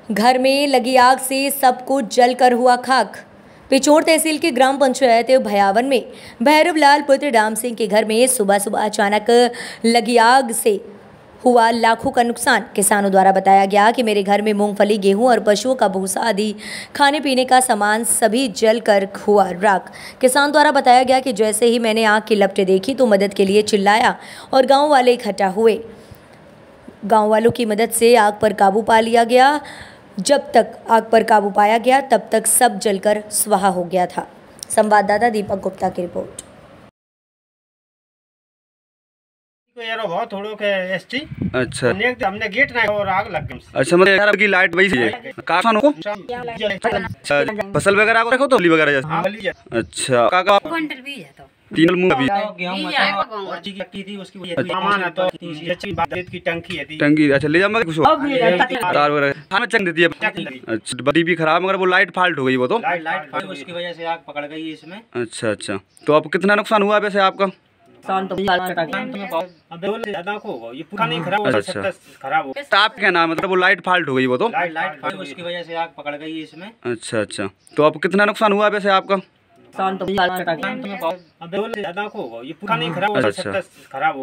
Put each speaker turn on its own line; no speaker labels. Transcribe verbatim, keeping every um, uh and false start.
घर में लगी आग से सब कुछ जलकर हुआ खाक। पिछोर तहसील की ग्राम पंचायत भयावन में भैरवलाल पुत्र राम सिंह के घर में सुबह सुबह अचानक लगी आग से हुआ लाखों का नुकसान। किसानों द्वारा बताया गया कि मेरे घर में मूंगफली, गेहूं और पशुओं का भूसा आदि खाने पीने का सामान सभी जलकर हुआ राख। किसान द्वारा बताया गया कि जैसे ही मैंने आग की लपटें देखी तो मदद के लिए चिल्लाया और गांव वाले इकट्ठा हुए। गांव वालों की मदद से आग पर काबू पा लिया गया। जब तक आग पर काबू पाया गया तब तक सब जलकर स्वाहा हो गया था। संवाददाता दीपक गुप्ता की रिपोर्ट।
बहुत थोड़ो के एसटी
अच्छा
हमने गेट ना और आग लग गई।
अच्छा मतलब यार की लाइट वही है काफान को फसल वगैरह को रखो तो ली वगैरह जैसे। अच्छा काका तीन मुंह अभी
की टंकी है
टंकी। अच्छा ले जा मैं कुछ तार वगैरह खाना चंग देती है। अच्छा बड़ी भी खराब मगर वो लाइट फाल्ट हो गई वो तो
लाइट फाल्ट उसकी वजह से आग पकड़ गई इसमें।
अच्छा अच्छा तो अब कितना नुकसान हुआ वैसे आपका?
अच्छा
आप क्या नाम मतलब वो लाइट फाल्ट हो गई वो तो
लाइट फाल्ट उसकी वजह से आग पकड़ गई इसमें।
अच्छा अच्छा तो अब कितना नुकसान हुआ वैसे आपका?
अच्छा
खराब